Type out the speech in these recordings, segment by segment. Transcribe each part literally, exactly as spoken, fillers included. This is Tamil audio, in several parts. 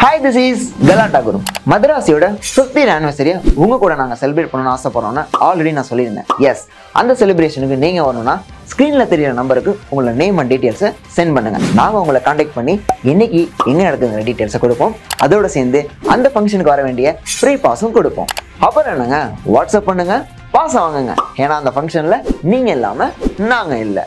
Hi, this is Galata Guru. மதராசியோட fiftieth anniversary உங்க கூட நாங்க செலிப்ரேட் பண்ணனும்னு ஆசைப்படுறோம்னா ஆல்ரெடி நான் சொல்லிருந்தேன். எஸ், அந்த செலிப்ரேஷனுக்கு நீங்க வரணும்னா ஸ்கிரீன்ல தெரியுற நம்பருக்கு உங்களோட நேம் அண்ட் டீடைல்ஸ் சென்ட் பண்ணுங்க. நாங்க உங்களை கான்டாக்ட் பண்ணி இன்னைக்கு எங்க நடக்குதுங்கிற டீடைல்ஸ் கொடுப்போம். அதோட சேர்ந்து அந்த ஃபங்க்ஷனுக்கு வர வேண்டிய ஃப்ரீ பாஸும் கொடுப்போம். அப்புறம் என்னங்க, வாட்ஸ்அப் பண்ணுங்க, பாஸ் வாங்குங்க. ஏன்னா அந்த ஃபங்க்ஷன்ல நீங்க இல்லாம நாங்க இல்லை.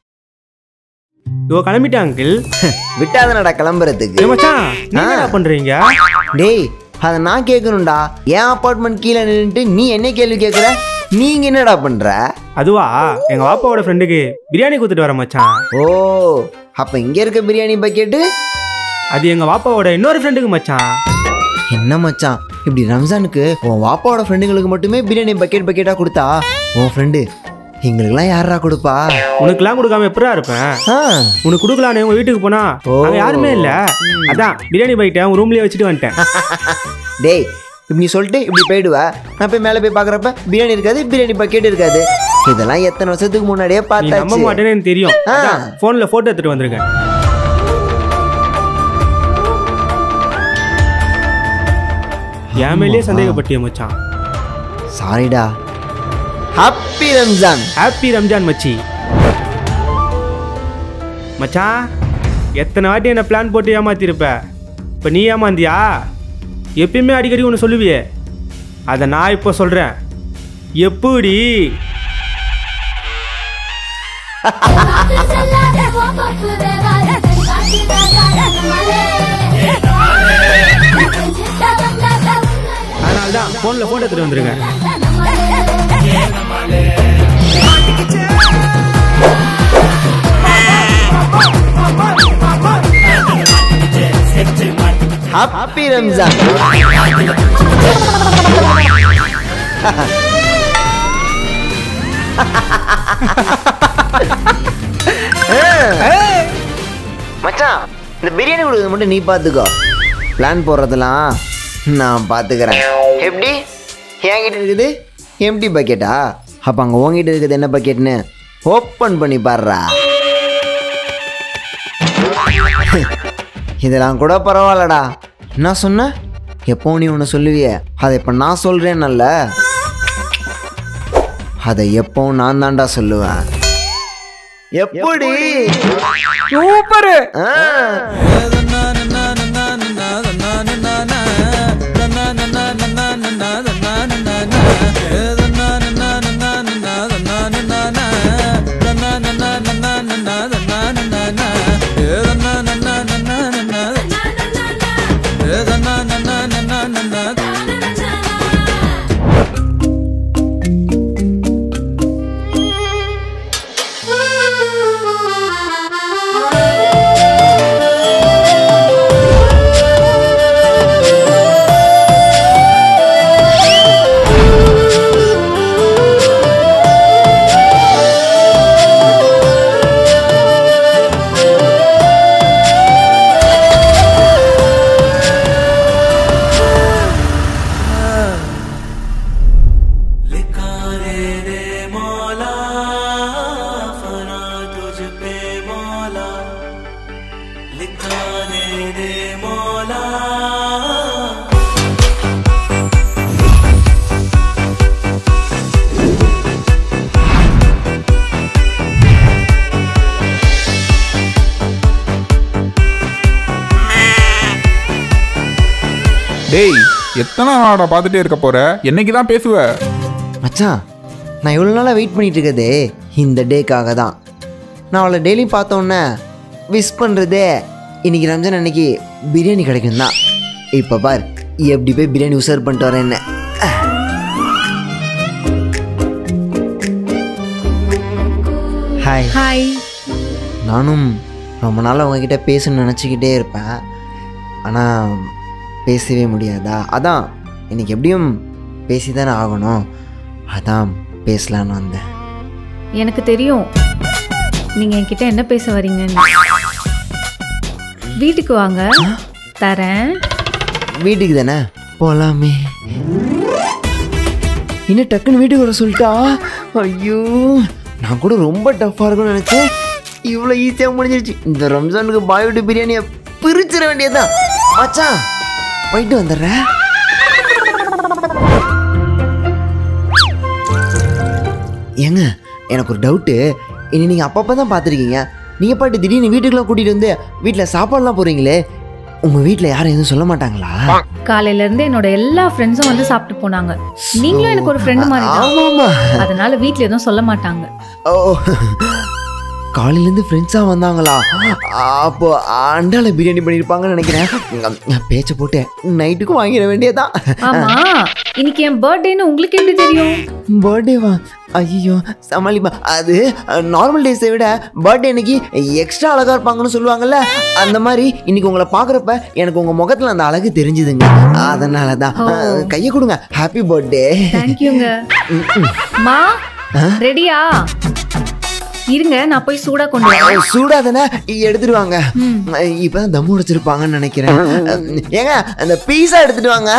இவ கிளம்பிட்டா அங்கிள். விட்டாதனடா கிளம்புறதுக்கு. மச்சான் நீங்க என்ன பண்றீங்க? டேய், அத நான் கேட்கணும்டா. என் அபார்ட்மெண்ட் கீழே நின்னுட்டு நீ என்ன கேள்வி கேட்குற? நீங்க என்னடா பண்ற? அதுவா, எங்க வாப்பாவோட ஃப்ரெண்டுக்கு பிரியாணி கொடுத்துட்டு வர மச்சான். ஓ, அப்ப இங்க இருக்க பிரியாணி பக்கெட்டு அது எங்க வாப்பாவோட இன்னொரு ஃப்ரெண்டுக்கு மச்சான். என்ன மச்சான், இப்படி ரம்ஜானுக்கு உன் வாப்பாவோட ஃப்ரெண்டுங்களுக்கு மட்டுமே பிரியாணி பக்கெட் பக்கெட்டா கொடுத்தா உன் ஃப்ரெண்டு எங்களுக்குலாம் யாரா கொடுப்பா? உனக்குலாம் கொடுக்காம எப்படா இருப்பேன்? உனக்கு கொடுக்கலான்னு உங்க வீட்டுக்கு போனா அங்க யாருமே இல்ல. அதான் பிரியாணி பைக்கிட்ட உன் ரூம்லயே வச்சுட்டு வந்துட்டேன். டேய், இப்படி சொல்லிட்டு இப்படி போயிடுவ. நான் போய் மேலே போய் பாக்குறப்ப பிரியாணி இருக்காது, பிரியாணி பக்கெட் இருக்காது. இதெல்லாம் எத்தனை வருஷத்துக்கு முன்னாடியே பார்த்தா நம்ப மாட்டேன்னு எனக்கு தெரியும். போன்ல போட்டோ எடுத்துட்டு வந்திருக்கேன். என் மேலேயே சந்தேகப்பட்டிய மச்சான். சாரிடா. ஹாப்பி ரம்ஜான். ஹாப்பி ரம்ஜான் மச்சி. மச்சான், எத்தனை வாட்டி என்ன பிளான் போட்டு ஏமாத்திருப்ப. இப்போ நீ ஏமாந்தியா? எப்பயுமே அடிக்கடி ஒன்று சொல்லுவியே, அதை நான் இப்போ சொல்கிறேன். எப்படி? அதனால்தான் ஃபோனில் ஃபோட்டோ எடுத்துட்டு வந்துருங்க. ஹாப்பி ரம்ஜான். மச்சான், இந்த பிரியாணி கொடுக்குறது மட்டும் நீ பார்த்துக்கோ. பிளான் போடுறதெல்லாம் நான் பார்த்துக்கிறேன். எப்படி? என்கிட்ட இருக்குது எம்டி பக்கெட்டா? அப்போ அங்கே உங்ககிட்ட இருக்குது என்ன பக்கெட்னு ஓப்பன் பண்ணி பாடுறா. இதெல்லாம் கூட பரவாயில்லடா. என்ன சொன்ன? எப்போ நீ ஒன்று சொல்லுவிய, அதை இப்போ நான் சொல்கிறேன்னல்ல, அதை எப்போ நான் தான்டா சொல்லுவேன். எப்படி? சூப்பர். டேய், எத்தனை நாளா பார்த்துட்டே இருக்க போற? என்னைக்கு தான் பேசுவ? மச்சான், நான் இவ்வளோ நாளாக வெயிட் பண்ணிட்டு இருக்கதே இந்த டேக்காக தான். நான் அவளை டெய்லி பார்த்தோன்னே விஷ் பண்ணுறதே இன்னைக்கு ரம்ஜான் அன்னைக்கு பிரியாணி கிடைக்கும் தான். இப்போ பார் எப்படி போய் பிரியாணி உசர் பண்ணிட்டு வரேன். என்ன ஹாய் ஹாய். நானும் ரொம்ப நாள் உங்ககிட்ட பேசணும்னு நினச்சிக்கிட்டே இருப்பேன், ஆனால் பேசவே முடியாதா. அதான் இன்னைக்கு எப்படியும் பேசி தானே ஆகணும், அதான் பேசலான்னு வந்தேன். எனக்கு தெரியும் நீங்க என்கிட்ட என்ன பேச வரீங்கன்னு. வீட்டுக்கு வாங்க, தரேன். வீட்டுக்கு தானே போகலாமே. இன்னும் டக்குன்னு வீட்டுக்கு வர சொல்லிட்டா. ஐயோ, நான் கூட ரொம்ப டஃப்பாக இருக்கும்னு நினச்சேன், இவ்வளோ ஈஸியாக முடிஞ்சிருச்சு. இந்த ரம்ஜானுக்கு பாய் வீட்டு பிரியாணியை பிரிச்சிட வேண்டியதுதான். மச்சான், போயிட்டு வந்துடுறேன். ஏங்க எனக்கு ஒரு டவுட்டு. இனி நீங்கள் அப்பப்போ தான் பார்த்துருக்கீங்க. நீங்கள் பாட்டு திடீர்னு வீட்டுக்குலாம் கூட்டிகிட்டு வந்து வீட்டில் சாப்பாடுலாம் போகிறீங்களே, உங்கள் வீட்டில் யாரும் எதுவும் சொல்ல மாட்டாங்களா? காலையில இருந்து என்னோட எல்லா ஃப்ரெண்ட்ஸும் வந்து சாப்பிட்டு போனாங்க. நீங்களும் எனக்கு ஒரு ஃப்ரெண்டு மாதிரி தான். ஆமாமா. அதனால வீட்ல எதுவும் சொல்ல மாட்டாங்க. ஓ, காலையிலேருந்து ஃப்ரெண்ட்ஸாக வந்தாங்களா? அப்போ அண்டால பிரியாணி பண்ணியிருப்பாங்கன்னு நினைக்கிறேன். பேச்சை போட்டு நைட்டுக்கும் வாங்கிட வேண்டியதான். ஆமா, இன்னைக்கு என் பர்த்டேன்னு உங்களுக்கு எப்படி தெரியும்? பர்த்டேவா? ஐயோ சமாளிப்பா. அது நார்மல் டேஸை விட பர்த்டே அன்னைக்கு எக்ஸ்ட்ரா அழகா இருப்பாங்கன்னு சொல்லுவாங்கல்ல, அந்த மாதிரி இன்னைக்கு உங்களை பார்க்குறப்ப எனக்கு உங்க முகத்துல அந்த அழகு தெரிஞ்சுதுங்க. அதனால தான். கையை கொடுங்க. Happy birthday. தேங்க்யூங்க. மா ரெடியா? இருங்க, நான் போய் சூடா கொண்டு வரேன். சூடா தானே எடுத்துட்டு வாங்க. இப்பதான் தம் உடைச்சிருப்பாங்கன்னு நினைக்கிறேன். ஏங்க அந்த பீஸா எடுத்துட்டு வாங்க.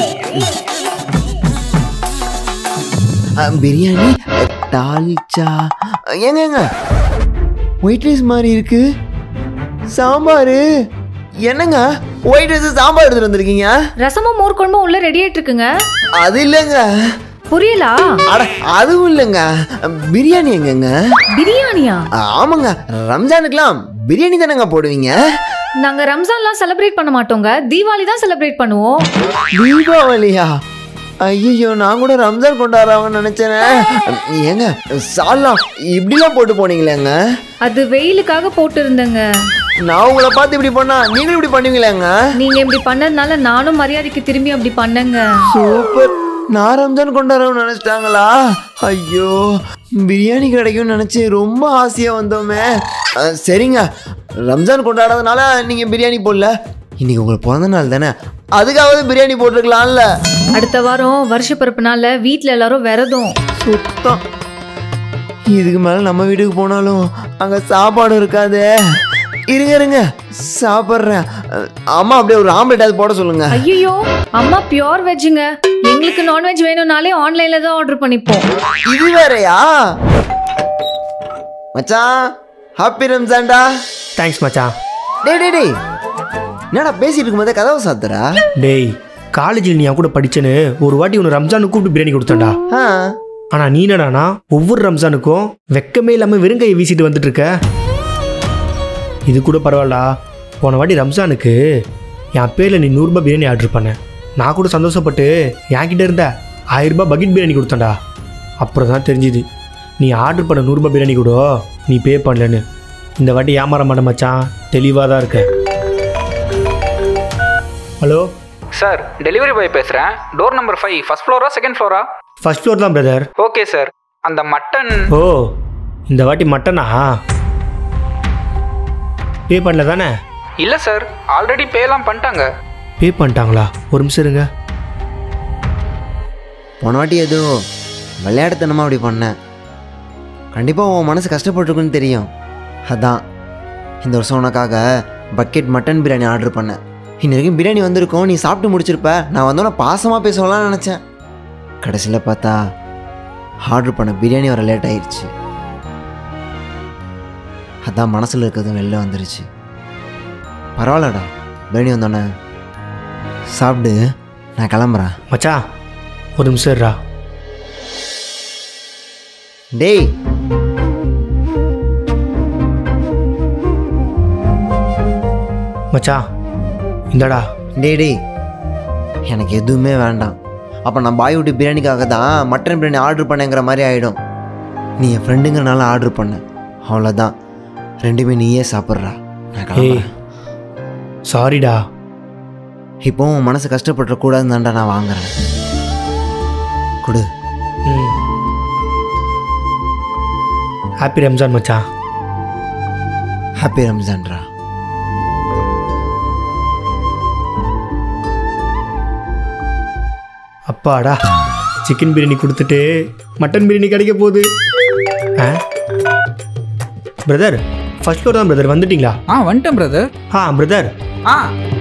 பிரியாணி தால்ச்சா. ஏங்க ஏங்க ஒயிட் ரைஸ் மாதிரி இருக்கு. சாம்பார் என்னங்க? ஒயிட் ரைஸ் சாம்பார் எடுத்துட்டு வந்திருக்கீங்க. ரசமும் மோர் குழம்பும் உள்ள ரெடி ஆயிட்டு இருக்குங்க. அது இல்லைங்க. புரியலா? அட அதுவும் இல்லைங்க. பிரியாணி எங்கங்க? பிரியாணியா? ஆமாங்க, ரம்ஜானுக்குலாம் பிரியாணி தானங்க போடுவீங்க. நாங்க ரம்ஜான்லாம் செலிப்ரேட் பண்ண மாட்டோங்க, தீபாவளி தான் செலிப்ரேட் பண்ணுவோம். தீபாவளியா? ஐயோ, நான் கூட ரம்ஜான் கொண்டாடுறாங்கன்னு நினைச்சேன். ஏங்க சால்லாம் இப்படிலாம் போட்டு போனீங்களேங்க? அது வெயிலுக்காக போட்டு இருந்தேங்க. நான் உங்களை பார்த்து இப்படி பண்ணா நீங்களும் இப்படி பண்ணுவீங்களேங்க? நீங்க இப்படி பண்ணதுனால நானும் மரியாதைக்கு திரும்பி அப்படி பண்ணேங்க. சூப்பர். நான் ரம்ஜான் கொண்டாடுறோம்னு நினைச்சிட்டாங்களா? ஐயோ, பிரியாணி கிடைக்கும்னு நினைச்சு ரொம்ப ஆசையா வந்தோமே. சரிங்க, ரம்ஜான் கொண்டாடுறதுனால நீங்க பிரியாணி போடல. இன்னைக்கு உங்களுக்கு பிறந்த நாள் தானே, அதுக்காவது பிரியாணி போட்டிருக்கலாம்ல. அடுத்த வாரம் வருஷ பிறப்புனால வீட்டுல எல்லாரும் விரதம். சுத்தம். இதுக்கு மேல நம்ம வீட்டுக்கு போனாலும் அங்க சாப்பாடு இருக்காது. இருங்க இருங்க சாப்பிட்றேன். அம்மா அப்படியே ஒரு ஆம்லெட் அது போட சொல்லுங்க. ஐயோ, அம்மா பியோர் வெஜ்ஜுங்க. எங்களுக்கு நான்வெஜ் வேணும்னாலே ஆன்லைன்ல தான் ஆர்டர் பண்ணிப்போம். இது வேறயா? மச்சான் ஹாப்பி ரம்ஜான்டா. தேங்க்ஸ் மச்சான். டேய் டேய் டேய், என்னடா பேசிட்டு இருக்கும்போதே கதவை சாத்துறா? டேய், காலேஜில் நீ கூட படிச்சேன்னு ஒரு வாட்டி உன்னை ரம்ஜானுக்கு கூப்பிட்டு பிரியாணி கொடுத்தாண்டா. ஆனா நீ என்னடானா ஒவ்வொரு ரம்ஜானுக்கும் வெக்கமே இல்லாம வெறுங்கையை வீசிட்டு வந்துட்டு இருக்க. இது கூட பரவாயில்லா, போன வாட்டி ரம்ஜானுக்கு என் பேரில் நீ நூறுரூபா பிரியாணி ஆர்டர் பண்ண. நான் கூட சந்தோஷப்பட்டு என்கிட்ட இருந்த ஆயிரம் ரூபாய் பக்கெட் பிரியாணி கொடுத்தேன்டா. அப்புறம் தான் தெரிஞ்சுது நீ ஆர்டர் பண்ண நூறுரூபா பிரியாணி கூட நீ பே பண்ணலன்னு. இந்த வாட்டி ஏமாற மாட்டேன் மச்சான், தெளிவாக தான் இருக்க. ஹலோ சார், டெலிவரி பாய் பேசுகிறேன். டோர் நம்பர் ஃபைவ், ஃபர்ஸ்ட் ஃப்ளோரா செகண்ட் ஃப்ளோரா? ஃபர்ஸ்ட் ஃப்ளோர் தான் பிரதர். Okay sir. அந்த மட்டன். ஓ, இந்த வாட்டி மட்டனா? பே பண்ணல தானே? இல்லை சார், ஆல்ரெடி பேலாம் பண்ணிட்டாங்க. பே பண்ணிட்டாங்களா? ஒரு நிமிஷம் இருங்க. போன வாட்டி ஏதோ விளையாடுத்தனமாக அப்படி பண்ணேன். கண்டிப்பாக உன் மனசு கஷ்டப்பட்டுருக்குன்னு தெரியும். அதான் இந்த வருஷம் உனக்காக பக்கெட் மட்டன் பிரியாணி ஆர்டர் பண்ணேன். இன்ன வரைக்கும் பிரியாணி வந்திருக்கோம், நீ சாப்பிட்டு முடிச்சிருப்ப. நான் வந்தோன்னே பாசமாக பேசலாம்னு நினச்சேன். கடைசியில் பார்த்தா ஆர்டர் பண்ண பிரியாணி வர லேட் ஆயிடுச்சு. அதான் மனசில் இருக்கிறதும் வெளில வந்துருச்சு. பரவாயில்லடா, பிரியாணி வந்தோன்னே சாப்பிடு, நான் கிளம்புறேன். மச்சான் ஒரு நிமிஷம் இருடா. டேய், மச்சான் இந்தடா. டேய் டேய், எனக்கு எதுவுமே வேண்டாம். அப்போ நான் பாய் வீட்டு பிரியாணிக்காக தான் மட்டன் பிரியாணி ஆர்டர் பண்ணேங்கிற மாதிரி ஆகிடும். நீ என் ஃப்ரெண்டுங்கிறனால ஆர்டர் பண்ண, அவ்வளோதான். ரெண்டுமே நீயே சாப்பிட்றா, நான் கிளம்புறேன். சாரிடா. இப்போ உன் மனசு கஷ்டப்பட்டுறக்கூடாதுன்னு தான்டா நான் வாங்குறேன். கொடு. ம், ஹாப்பி ரம்ஜான் மச்சான். ஹாப்பி ரம்ஜான்ரா. அப்பாடா, சிக்கன் பிரியாணி கொடுத்துட்டு மட்டன் பிரியாணி கிடைக்க போகுது. ஆ பிரதர், ஃபர்ஸ்ட் ஃப்ளோர் தான் பிரதர். வந்துட்டீங்களா? ஆ வந்துட்டேன் பிரதர். ஆ பிரதர். ஆ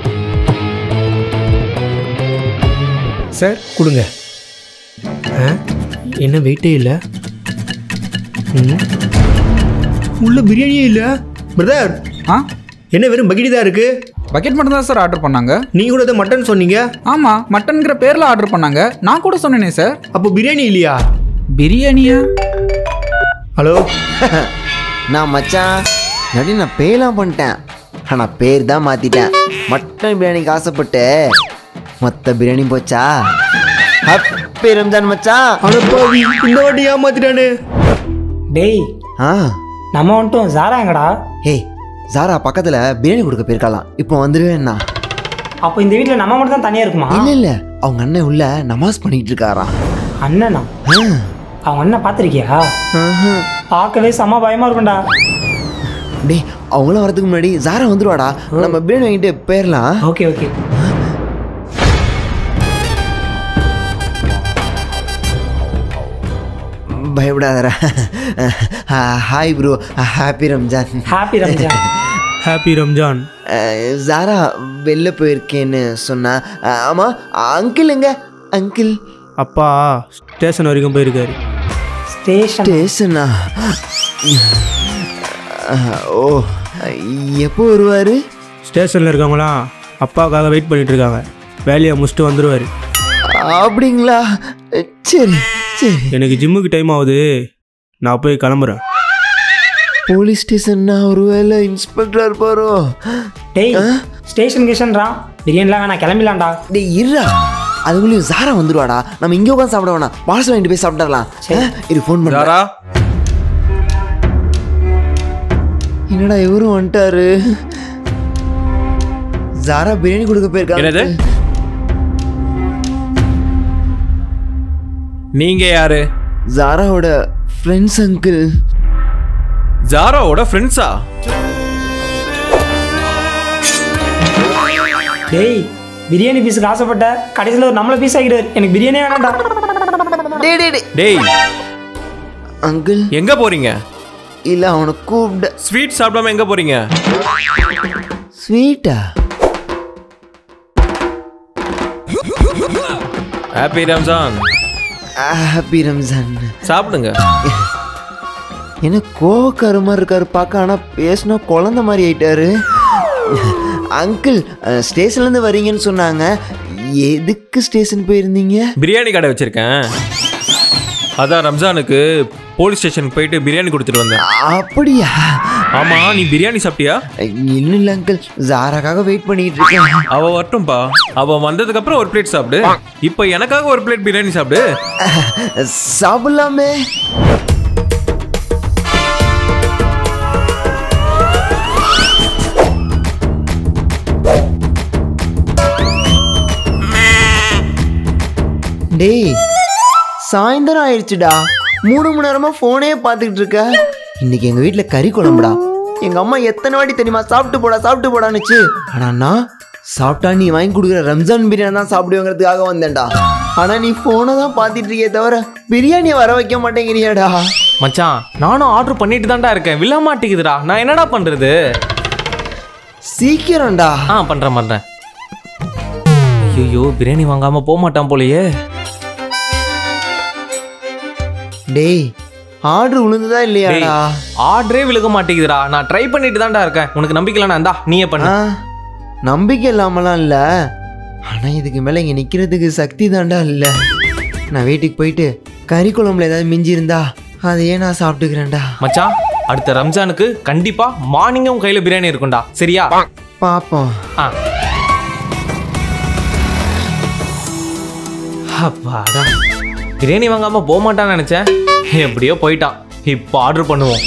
சார் கொடுங்க. ஆ என்ன வெயிட்டே இல்லை. ம், உள்ள பிரியாணியே இல்லை பிரதர். ஆ என்ன வெறும் பக்கெட் தான் இருக்கு? பக்கெட் மட்டும் தான் சார் ஆர்டர் பண்ணாங்க. நீங்க கூட ஏதோ மட்டன் சொன்னீங்க. ஆமா, மட்டன்ங்கிற பேர்ல ஆர்டர் பண்ணாங்க. நான் கூட சொன்னேனே சார். அப்போ பிரியாணி இல்லையா? பிரியாணியா? ஹலோ நான் மச்சான் நடி நான் பேலாம் பண்ணிட்டேன். ஆனால் பேர் தான் மாற்றிட்டேன். மட்டன் பிரியாணிக்கு ஆசைப்பட்டு மொத்த பிரியாணி போச்சா. ஹாப்பி ரம்ஜான் மச்சான். அடப்பாவி, இந்த வாட்டி ஏமாத்திட்டானே. டேய் ஆ நம்ம வந்துட்டோம். ஜாராங்கடா. ஏய் ஜாரா பக்கத்தில் பிரியாணி கொடுக்க போயிருக்கலாம். இப்போ வந்துடுவேண்ணா. அப்போ இந்த வீட்டில் நம்ம மட்டும் தான் தனியாக இருக்குமா? இல்லை இல்லை, அவங்க அண்ணன் உள்ள நமாஸ் பண்ணிட்டு இருக்காராம். அண்ணனா? அவங்க அண்ணன் பார்த்துருக்கியா? பார்க்கவே செம்ம பயமா இருக்கும்டா. டேய் அவங்களாம் வரதுக்கு முன்னாடி ஜாரா வந்துருவாடா. நம்ம பிரியாணி வாங்கிட்டு போயிடலாம். Okay okay. பயப்படாதரா. Hi bro, happy Ramzan. Happy Ramzan. Happy Ramzan. Zara வெளில போயிருக்கேன்னு சொன்னா. ஆமாம் அங்கிள் எங்க? அங்கிள் அப்பா ஸ்டேஷன் வரைக்கும் போயிருக்காரு. ஸ்டேஷன்? ஸ்டேஷனா? ஓ எப்போ வருவார்? ஸ்டேஷனில் இருக்கவங்களாம் அப்பாவுக்காக வெயிட் பண்ணிட்டு இருக்காங்க. வேலையை முடிச்சுட்டு வந்துடுவார். அப்படிங்களா? சரி சரி. எனக்கு ஜிம்முக்கு டைம் ஆகுது, நான் போய் கிளம்புறேன். போலீஸ் ஸ்டேஷன்னா ஒரு வேலை இன்ஸ்பெக்டர் இருப்பாரோ? டேய் ஸ்டேஷன் கிஷன்ரா, பிரியாணிலாம் வேணா கிளம்பிடலாம்டா. டேய் இருடா, அதுக்குள்ளேயும் ஜாரா வந்துடுவாடா. நம்ம இங்கே உட்காந்து சாப்பிட வேணாம், பார்சல் வாங்கிட்டு போய் சாப்பிடலாம். இது ஃபோன் பண்ணுறா. என்னடா இவரும் வந்துட்டாரு. ஜாரா பிரியாணி கொடுக்க போயிருக்காங்க. நீங்க யாரு? ஜாராவோட ஃப்ரெண்ட்ஸ் அங்கிள். ஜாராவோட ஃப்ரெண்ட்ஸா? டேய் பிரியாணி பீஸுக்கு ஆசைப்பட்ட கடைசியில் ஒரு நம்மள பீஸ் ஆகிடுவார். எனக்கு பிரியாணியே வேணாம்டா. டேய் டேய் டேய் டேய் அங்கிள் எங்க போறீங்க? இல்ல அவனை கூப்பிட. ஸ்வீட் சாப்பிடாம எங்க போறீங்க? ஸ்வீட்டா? ஹாப்பி ரம்ஜான். ஹாப்பி ரம்ஜான். சாப்பிடுங்க. என்ன கோவக்கார மாதிரி இருக்காரு பார்க்க, ஆனால் பேசினா குழந்த மாதிரி ஆயிட்டாரு. அங்கிள் ஸ்டேஷன்லேருந்து வரீங்கன்னு சொன்னாங்க. எதுக்கு ஸ்டேஷன் போயிருந்தீங்க? பிரியாணி கடை வச்சிருக்கேன், அதான் ரம்ஜானுக்கு போலீஸ் ஸ்டேஷனுக்கு போயிட்டு பிரியாணி கொடுத்துட்டு வந்தேன். அப்படியா? ஆமா, நீ பிரியாணி சாப்பிட்டியா? இல்லை இல்லை அங்கிள், ஜாராக்காக வெயிட் பண்ணிட்டு இருக்கேன். அவ வரட்டும்பா, அவ வந்ததுக்கு அப்புறம் ஒரு பிளேட் சாப்பிடு. இப்போ எனக்காக ஒரு பிளேட் பிரியாணி சாப்பிடு. சாப்பிடலாமே. டேய் சாயந்தரம் ஆயிடுச்சுடா, மூணு மணி நேரமா போனே பார்த்துக்கிட்டு இருக்க. இன்னைக்கு எங்க வீட்டுல கறி குழம்புடா. எங்க அம்மா எத்தனை வாட்டி தெரியுமா சாப்பிட்டு போடா சாப்பிட்டு போடான்னுச்சு. ஆனா நான் சாப்பிட்டா நீ வாங்கி கொடுக்குற ரம்ஜான் பிரியாணி தான் சாப்பிடுவேங்கிறதுக்காக வந்தேன்டா. ஆனா நீ போனை தான் பார்த்துட்டு இருக்கே தவிர பிரியாணியை வர வைக்க மாட்டேங்கிறியாடா. மச்சான் நானும் ஆர்டர் பண்ணிட்டு தான்டா இருக்கேன், விழ மாட்டேங்குதுடா. நான் என்னடா பண்றது? சீக்கிரம்டா. ஆ பண்றேன் பண்றேன். ஐயோ பிரியாணி வாங்காம போக மாட்டான் போலயே. டேய் ஆர்டர் விழுந்துதா இல்லையாடா? ஆர்டரே விழுக மாட்டேங்குதுடா. நான் ட்ரை பண்ணிட்டு தான்டா இருக்கேன். உனக்கு நம்பிக்கை இல்லைனா இந்தா நீயே பண்ணு. நம்பிக்கை இல்லாமலாம் இல்லை, ஆனால் இதுக்கு மேலே இங்கே நிற்கிறதுக்கு சக்தி தாண்டா இல்லை. நான் வீட்டுக்கு போயிட்டு கறி குழம்புல ஏதாவது மிஞ்சி இருந்தா அதையே நான் சாப்பிட்டுக்கிறேன்டா. மச்சான் அடுத்த ரம்ஜானுக்கு கண்டிப்பா மார்னிங்கே உன் கையில பிரியாணி இருக்கும்டா, சரியா? பாப்போம். ஆ அப்பாடா, பிரியாணி வாங்காம போக மாட்டான்னு நினைச்சேன், எப்படியோ போயிட்டான். இப்போ ஆர்டர் பண்ணுவோம்.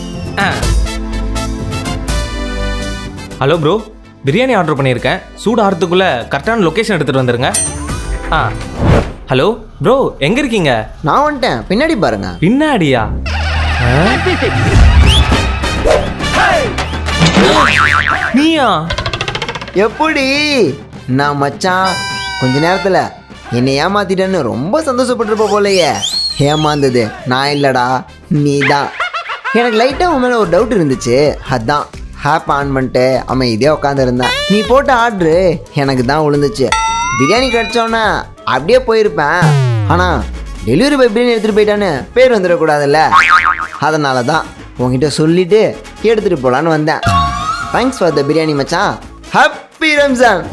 ஹலோ ப்ரோ, பிரியாணி ஆர்டர் பண்ணியிருக்கேன். சூடு ஆகிறதுக்குள்ள கரெக்டான லொக்கேஷன் எடுத்துட்டு வந்துருங்க. ஆ ஹலோ ப்ரோ, எங்க இருக்கீங்க? நான் வந்துட்டேன், பின்னாடி பாருங்க. பின்னாடியா? நீயா? எப்படி? நான் மச்சான் கொஞ்ச நேரத்துல என்னை ஏமாத்திட்டேன்னு ரொம்ப சந்தோஷப்பட்டிருப்ப போலையே. ஏமாந்தது நான் இல்லடா, நீ தான். எனக்கு லைட்டாக உன் மேலே ஒரு டவுட் இருந்துச்சு, அதான் ஹேப் ஆன் பண்ணிட்டு அமைதியாக உட்காந்துருந்தேன். நீ போட்ட ஆர்டரு எனக்கு தான் விழுந்துச்சு. பிரியாணி கிடச்சோன்னே அப்படியே போயிருப்பேன். ஆனால் டெலிவரி பாய் பிரியாணி எடுத்துகிட்டு போயிட்டான்னு பேர் வந்துடக்கூடாதுல்ல, அதனால தான் உங்ககிட்ட சொல்லிவிட்டு எடுத்துகிட்டு போகலான்னு வந்தேன். தேங்க்ஸ் ஃபார் த பிரியாணி மச்சான். Happy happy Ramzan.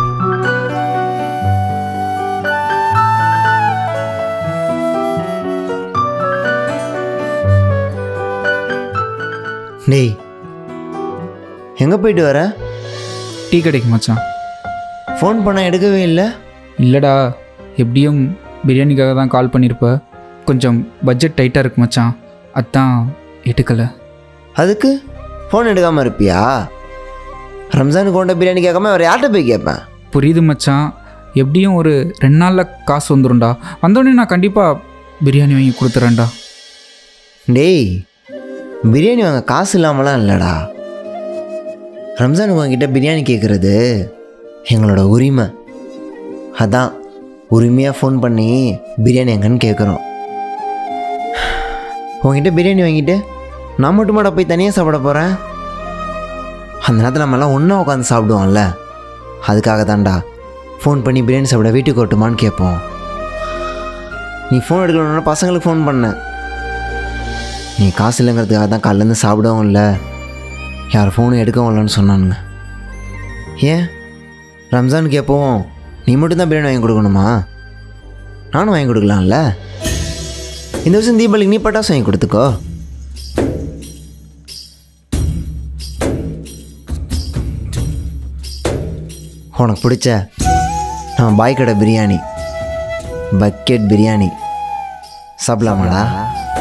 டேய் எங்கே போயிட்டு வர? டீ கடைக்கு மச்சான். ஃபோன் பண்ண எடுக்கவே இல்லை. இல்லைடா, எப்படியும் பிரியாணிக்காக தான் கால் பண்ணியிருப்ப. கொஞ்சம் பட்ஜெட் டைட்டாக இருக்கு மச்சான், அதான் எடுக்கலை. அதுக்கு ஃபோன் எடுக்காமல் இருப்பியா? ரம்ஜானுக்கு கொண்ட பிரியாணி கேட்காம வேறு யார்கிட்ட போய் கேட்பேன்? புரியுது மச்சான், எப்படியும் ஒரு ரெண்டு நாளில் காசு வந்துடும்டா. வந்தோடனே நான் கண்டிப்பாக பிரியாணி வாங்கி கொடுத்துறேன்டா. டேய் பிரியாணி வாங்க காசு இல்லாமலாம் இல்லைடா. ரம்ஜானுக்கு வாங்கிட்ட பிரியாணி கேட்குறது எங்களோட உரிமை. அதான் உரிமையாக ஃபோன் பண்ணி பிரியாணி எங்கன்னு கேட்குறோம். உங்ககிட்ட பிரியாணி வாங்கிட்டு நான் மட்டுமாடா போய் தனியாக சாப்பிட போகிறேன்? அந்த நேரத்தில் நம்மலாம் ஒன்றா உட்காந்து சாப்பிடுவோம்ல, அதுக்காக தான்டா ஃபோன் பண்ணி பிரியாணி சாப்பிட வீட்டுக்கு வரட்டுமான்னு கேட்போம். நீ ஃபோன் எடுக்கணுன்னா பசங்களுக்கு ஃபோன் பண்ண. நீ காசு இல்லைங்கிறதுக்காக தான் காலையிலேருந்து சாப்பிடவும் இல்லை, யார் ஃபோனும் எடுக்கவும் இல்லைன்னு சொன்னானுங்க. ஏன் ரம்ஜானுக்கு எப்போவும் நீ மட்டும்தான் பிரியாணி வாங்கி கொடுக்கணுமா? நானும் வாங்கி கொடுக்கலாம்ல. இந்த வருஷம் தீபாவளிக்கு நீ பட்டாசு வாங்கி கொடுத்துக்கோ. உனக்கு பிடிச்ச நம்ம பாய் கடை பிரியாணி, பக்கெட் பிரியாணி சாப்பிடலாமாடா?